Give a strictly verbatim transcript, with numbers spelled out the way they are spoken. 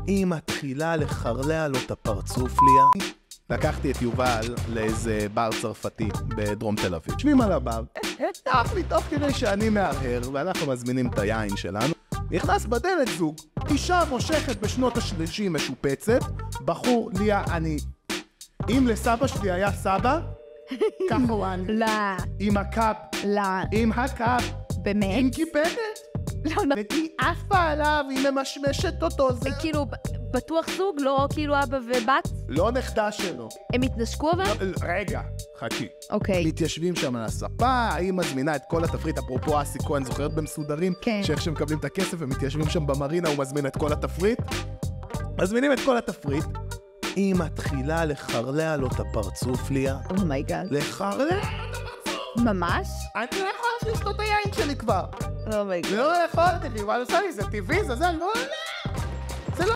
היא מתחילה לחרלע לו את הפרצוף ליה. לקחתי את יובל לאיזה בר צרפתי בדרום תל אביב. שבים על הבר. טף לי טוב כדי שאני מהרהר, ואנחנו מזמינים את היין שלנו. נכנס בדלת זוג, אישה מושכת בשנות השלישים משופצת, בחור ליה אני. אם לסבא שלי היה סבא, ככה הוא אני. לא. עם הקאפ. לא. עם הקאפ. באמת? עם כיפדת. לא, לא. והיא עפה עליו, היא ממשמשת אותו, זה... כאילו, בטוח זוג, לא כאילו אבא ובת? לא נכדה שלו. הם התנשקו אבל? רגע, חכי. אוקיי. מתיישבים שם על הספה, היא מזמינה את כל התפריט, אפרופו אסי כהן, זוכרת במסודרים? כן. שאיך שהם מקבלים את הכסף ומתיישבים שם במרינה, הוא מזמין את כל התפריט. מזמינים את כל התפריט. היא מתחילה לחרלע לו את הפרצוף ליה. אומייגאד. לחרלע? ממש? אני לא יכולה לשתות את היין שלי כבר. אומייגאד. לא יכולתי לי, מה עושה לי? זה טבעי, זה זה, לא, לא.